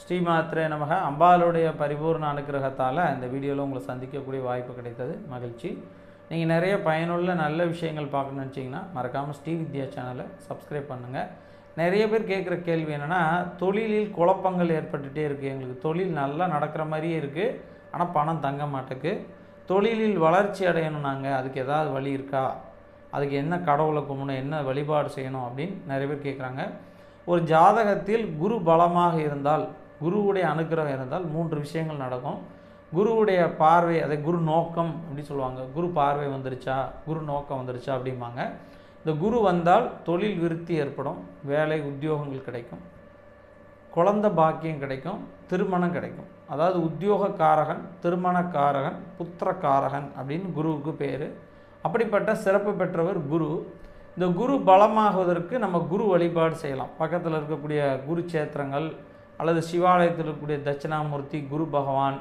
ஸ்ரீமாத்ரே நமக. அம்பாளுடைய பரிபூர்ண அனுக்கிரகத்தால் இந்த வீடியோவில் உங்களை சந்திக்கக்கூடிய வாய்ப்பு கிடைத்தது, மகிழ்ச்சி. நீங்கள் நிறைய பயனுள்ள நல்ல விஷயங்கள் பார்க்கணுன்னு நினச்சிங்கன்னா மறக்காமல் ஸ்ரீ வித்யா சேனலை சப்ஸ்கிரைப் பண்ணுங்கள். நிறைய பேர் கேட்குற கேள்வி என்னென்னா, தொழிலில் குழப்பங்கள் ஏற்பட்டுகிட்டே இருக்குது, எங்களுக்கு தொழில் நல்லா நடக்கிற மாதிரியே இருக்குது, ஆனால் பணம் தங்க மாட்டேக்கு, தொழிலில் வளர்ச்சி அடையணும், நாங்கள் அதுக்கு ஏதாவது வழி இருக்கா, அதுக்கு என்ன கடவுளை கும்பிடணும், என்ன வழிபாடு செய்யணும் அப்படின்னு நிறைய பேர் கேட்குறாங்க. ஒரு ஜாதகத்தில் குரு பலமாக இருந்தால், குருவுடைய அனுக்கிரகம் இருந்தால் 3 விஷயங்கள் நடக்கும். குருவுடைய பார்வை, அதை குரு நோக்கம் அப்படி சொல்லுவாங்க. குரு பார்வை வந்துருச்சா, குரு நோக்கம் வந்துருச்சா அப்படிம்பாங்க. இந்த குரு வந்தால் தொழில் விருத்தி ஏற்படும், வேலை உத்தியோகங்கள் கிடைக்கும், குழந்தை பாக்கியம் கிடைக்கும், திருமணம் கிடைக்கும். அதாவது உத்தியோகக்காரகன், திருமணக்காரகன், புத்திரக்காரகன் அப்படின்னு குருவுக்கு பேர். அப்படிப்பட்ட சிறப்பு பெற்றவர் குரு. இந்த குரு பலமாகுவதற்கு நம்ம குரு வழிபாடு செய்யலாம். பக்கத்தில் இருக்கக்கூடிய குரு சேத்திரங்கள் அல்லது சிவாலயத்தில் இருக்கக்கூடிய தட்சிணாமூர்த்தி, குரு பகவான்,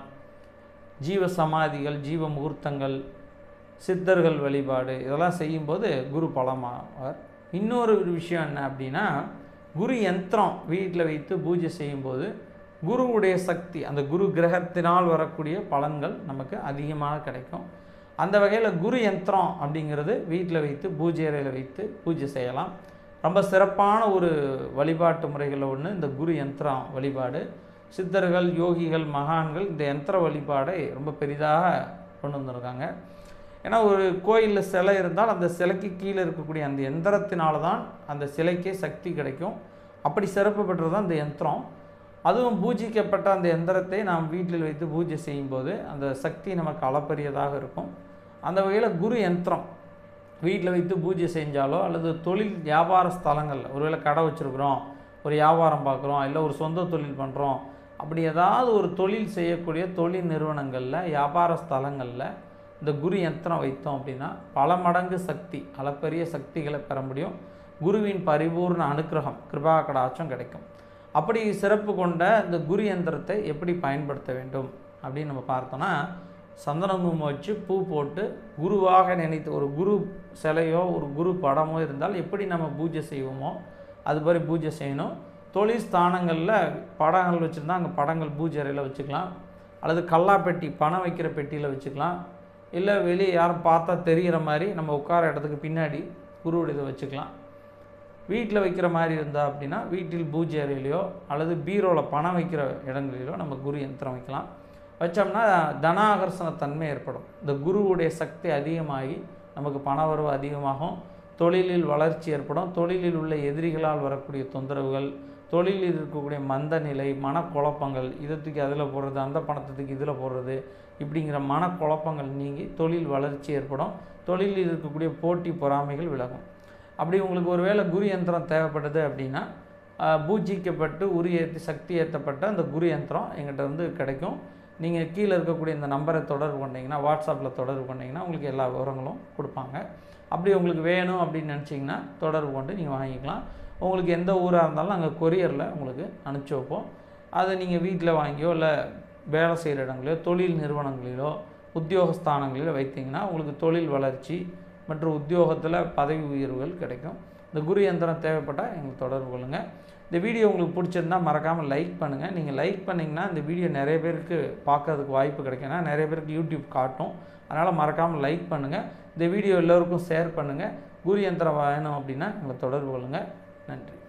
ஜீவ சமாதிகள், ஜீவ முகூர்த்தங்கள், சித்தர்கள் வழிபாடு இதெல்லாம் செய்யும்போது குரு பலமாவார். இன்னொரு விஷயம் என்ன அப்படின்னா, குரு யந்திரம் வீட்டில் வைத்து பூஜை செய்யும்போது குருவுடைய சக்தி, அந்த குரு கிரகத்தினால் வரக்கூடிய பலன்கள் நமக்கு அதிகமாக கிடைக்கும். அந்த வகையில் குரு யந்திரம் அப்படிங்கிறது வீட்டில் வைத்து பூஜை அறையில் வைத்து பூஜை செய்யலாம். ரொம்ப சிறப்பான ஒரு வழிபாட்டு முறைகளில் ஒன்று இந்த குரு யந்திரம் வழிபாடு. சித்தர்கள், யோகிகள், மகான்கள் இந்த யந்திர வழிபாடை ரொம்ப பெரிதாக கொண்டு வந்திருக்காங்க. ஏன்னா ஒரு கோயிலில் சிலை இருந்தால் அந்த சிலைக்கு கீழே இருக்கக்கூடிய அந்த யந்திரத்தினால தான் அந்த சிலைக்கே சக்தி கிடைக்கும். அப்படி சிறப்பு பெற்றது தான் இந்த யந்திரம். அதுவும் பூஜிக்கப்பட்ட அந்த யந்திரத்தை நாம் வீட்டில் வைத்து பூஜை செய்யும்போது அந்த சக்தி நமக்கு அளப்பரியதாக இருக்கும். அந்த வகையில் குரு யந்திரம் வீட்டில் வைத்து பூஜை செஞ்சாலோ அல்லது தொழில் வியாபார ஸ்தலங்களில், ஒருவேளை கடை வச்சுருக்குறோம், ஒரு வியாபாரம் பார்க்குறோம், இல்லை ஒரு சொந்த தொழில் பண்ணுறோம், அப்படி ஏதாவது ஒரு தொழில் செய்யக்கூடிய தொழில் நிறுவனங்களில், வியாபார ஸ்தலங்களில் இந்த குரு யந்திரம் வைத்தோம் அப்படின்னா பல மடங்கு சக்தி, அளப்பரிய சக்திகளை பெற முடியும். குருவின் பரிபூர்ண அனுக்கிரகம், கிருபா கடாட்சம் கிடைக்கும். அப்படி சிறப்பு கொண்ட இந்த குரு யந்திரத்தை எப்படி பயன்படுத்த வேண்டும் அப்படின்னு நம்ம பார்த்தோன்னா, சந்தன குங்குமம் வச்சு பூ போட்டு குருவாக நினைத்து ஒரு குரு சிலையோ ஒரு குரு படமோ இருந்தால் எப்படி நம்ம பூஜை செய்வோமோ அது மாதிரி பூஜை செய்யணும். தொழில் ஸ்தானங்களில் படங்கள் வச்சுருந்தா அங்கே படங்கள் பூஜை அறையில் வச்சுக்கலாம், அல்லது கல்லாப்பெட்டி பணம் வைக்கிற பெட்டியில் வச்சுக்கலாம், இல்லை வெளியே யாரும் பார்த்தா தெரிகிற மாதிரி நம்ம உட்கார இடத்துக்கு பின்னாடி குருவுடைய இதை வச்சுக்கலாம். வீட்டில் வைக்கிற மாதிரி இருந்தால் அப்படின்னா வீட்டில் பூஜை அறையிலையோ அல்லது பீரோவில் பணம் வைக்கிற இடங்களிலோ நம்ம குரு யந்திரம் வைக்கலாம். வச்சோம்னா தனாகர்ஷண தன்மை ஏற்படும். இந்த குருவுடைய சக்தி அதிகமாகி நமக்கு பணவரவு அதிகமாகும், தொழிலில் வளர்ச்சி ஏற்படும், தொழிலில் உள்ள எதிரிகளால் வரக்கூடிய தொந்தரவுகள், தொழிலில் இருக்கக்கூடிய மந்த நிலை, மனக்குழப்பங்கள், இதற்கு அதில் போடுறது, அந்த பணத்துக்கு இதில் போடுறது, இப்படிங்கிற மனக்குழப்பங்கள் நீங்கி தொழில் வளர்ச்சி ஏற்படும், தொழிலில் இருக்கக்கூடிய போட்டி பொறாமைகள் விலகும். அப்படி உங்களுக்கு ஒரு வேளை குரு யந்திரம் தேவைப்படுது அப்படின்னா பூஜிக்கப்பட்டு உரியேற்றி சக்தி ஏற்றப்பட்ட அந்த குரு யந்திரம் எங்கிட்ட வந்து கிடைக்கும். நீங்கள் கீழே இருக்கக்கூடிய இந்த நம்பரை தொடர்பு கொண்டீங்கன்னா, வாட்ஸ்அப்பில் தொடர்பு கொண்டீங்கன்னா உங்களுக்கு எல்லா விவரங்களும் கொடுப்பாங்க. அப்படி உங்களுக்கு வேணும் அப்படின்னு நினச்சிங்கன்னா தொடர்பு கொண்டு நீங்கள் வாங்கிக்கலாம். உங்களுக்கு எந்த ஊராக இருந்தாலும் நாங்கள் கொரியரில் உங்களுக்கு அனுப்பிச்சி வைப்போம். அதை நீங்கள் வீட்டில் வாங்கியோ இல்லை வேலை செய்கிற இடங்களிலோ தொழில் நிறுவனங்களிலோ உத்தியோகஸ்தானங்களிலோ வைத்திங்கன்னா உங்களுக்கு தொழில் வளர்ச்சி மற்றும் உத்தியோகத்தில் பதவி உயர்வுகள் கிடைக்கும். இந்த குரு யந்திரம் தேவைப்பட்டால் எங்களுக்கு தொடர்பு கொள்ளுங்கள். இந்த வீடியோ உங்களுக்கு பிடிச்சிருந்தால் மறக்காமல் லைக் பண்ணுங்கள். நீங்கள் லைக் பண்ணிங்கன்னா இந்த வீடியோ நிறைய பேருக்கு பார்க்கறதுக்கு வாய்ப்பு கிடைக்குன்னா நிறைய பேருக்கு யூடியூப் காட்டும். அதனால் மறக்காமல் லைக் பண்ணுங்கள். இந்த வீடியோ எல்லோருக்கும் ஷேர் பண்ணுங்கள். குரு யந்திரம் வேணும் அப்படின்னா எங்களை தொடர்பு கொள்ளுங்கள். நன்றி.